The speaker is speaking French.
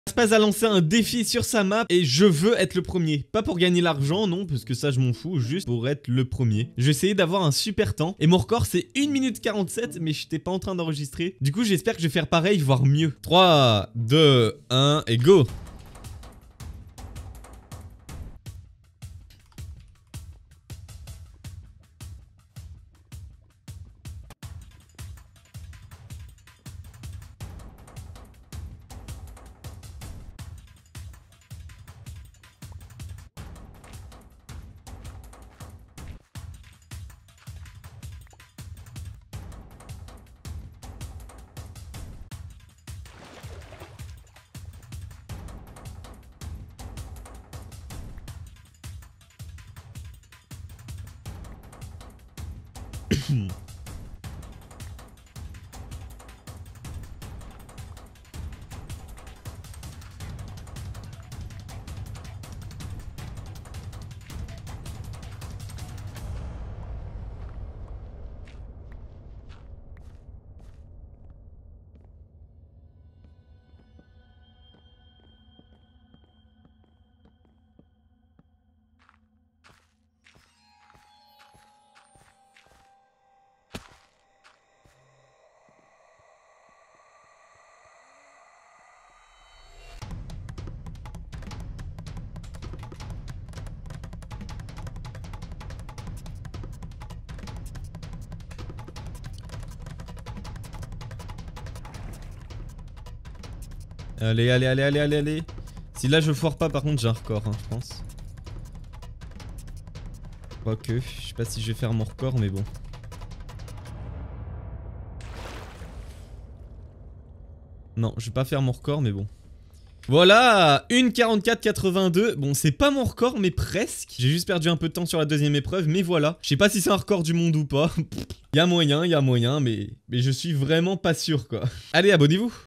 Spaz a lancé un défi sur sa map et je veux être le premier. Pas pour gagner l'argent, non, parce que ça je m'en fous, juste pour être le premier. Je vais essayer d'avoir un super temps. Et mon record c'est 1 minute 47, mais j'étais pas en train d'enregistrer. Du coup j'espère que je vais faire pareil, voire mieux. 3, 2, 1 et go. Allez, allez, allez, allez, allez, allez. Si là je foire pas, par contre j'ai un record, hein, je pense. Quoique, je sais pas si je vais faire mon record, mais bon. Non, je vais pas faire mon record, mais bon. Voilà, 1:44,82. Bon, c'est pas mon record, mais presque. J'ai juste perdu un peu de temps sur la deuxième épreuve, mais voilà. Je sais pas si c'est un record du monde ou pas. Y a moyen, mais je suis vraiment pas sûr, quoi. Allez, abonnez-vous.